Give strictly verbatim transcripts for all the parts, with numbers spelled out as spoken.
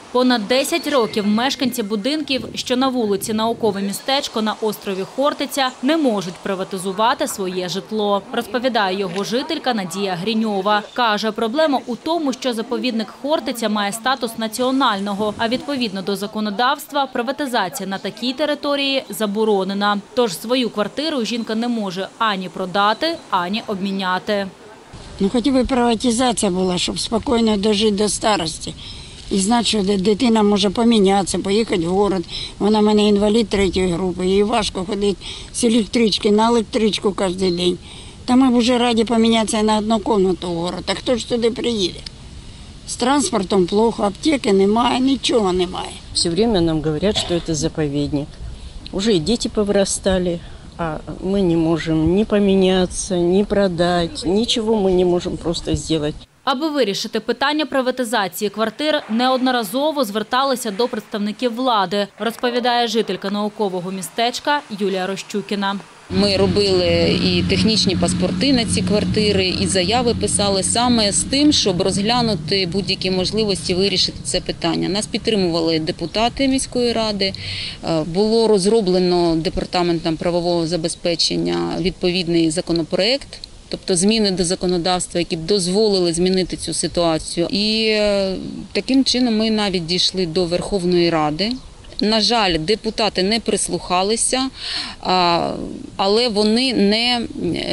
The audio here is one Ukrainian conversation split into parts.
Понад десять років мешканці будинків, що на вулиці Наукове містечко на острові Хортиця, не можуть приватизувати своє житло, розповідає його жителька Надія Гріньова. Каже, проблема у тому, що заповідник Хортиця має статус національного, а відповідно до законодавства приватизація на такій території заборонена. Тож свою квартиру жінка не може ані продати, ані обміняти. Ну, хоч би приватизація була, щоб спокійно дожити до старості. І знати, що дитина може помінятися, поїхати в город. Вона в мене інвалід третьої групи, їй важко ходити з електрички на електричку кожен день. Та ми б вже раді помінятися на одну кімнату в город. А хто ж туди приїде? З транспортом плохо, аптеки немає, нічого немає. Все время нам говорять, що це заповідник. Уже і діти повиростали, а ми не можемо ні помінятися, ні продати, нічого ми не можемо просто зробити. Аби вирішити питання приватизації квартир, неодноразово зверталися до представників влади, розповідає жителька Наукового містечка Юлія Рощукіна. Ми робили і технічні паспорти на ці квартири, і заяви писали саме з тим, щоб розглянути будь-які можливості вирішити це питання. Нас підтримували депутати міської ради, було розроблено департаментом правового забезпечення відповідний законопроект, тобто зміни до законодавства, які б дозволили змінити цю ситуацію. І таким чином ми навіть дійшли до Верховної Ради. На жаль, депутати не прислухалися, але вони не,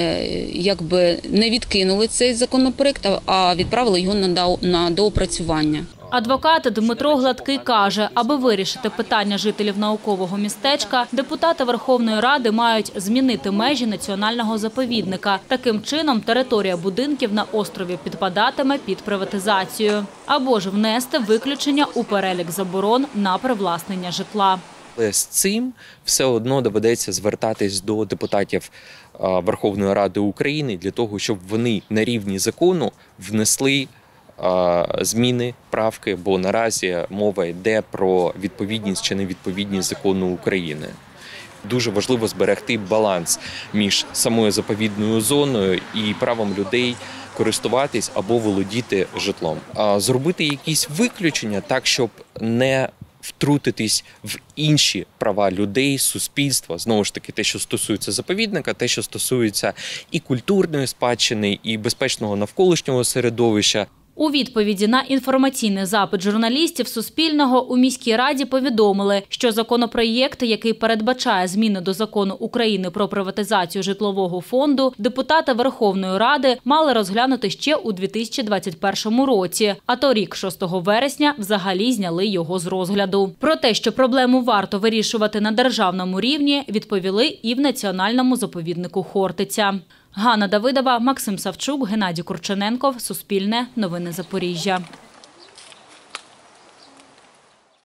якби, не відкинули цей законопроект, а відправили його на доопрацювання. Адвокат Дмитро Гладкий каже, аби вирішити питання жителів Наукового містечка, депутати Верховної Ради мають змінити межі національного заповідника. Таким чином, територія будинків на острові підпадатиме під приватизацію. Або ж внести виключення у перелік заборон на привласнення житла. Але з цим все одно доведеться звертатись до депутатів Верховної Ради України для того, щоб вони на рівні закону внесли зміни, правки, бо наразі мова йде про відповідність чи невідповідність закону України. Дуже важливо зберегти баланс між самою заповідною зоною і правом людей користуватись або володіти житлом. Зробити якісь виключення так, щоб не втрутитись в інші права людей, суспільства. Знову ж таки, те, що стосується заповідника, те, що стосується і культурної спадщини, і безпечного навколишнього середовища. У відповіді на інформаційний запит журналістів Суспільного у міській раді повідомили, що законопроєкт, який передбачає зміни до закону України про приватизацію житлового фонду, депутати Верховної Ради мали розглянути ще у дві тисячі двадцять першому році, а торік, шостого вересня, взагалі зняли його з розгляду. Про те, що проблему варто вирішувати на державному рівні, відповіли і в Національному заповіднику Хортиця. Ганна Давидова, Максим Савчук, Геннадій Курчененков, Суспільне, Новини Запоріжжя.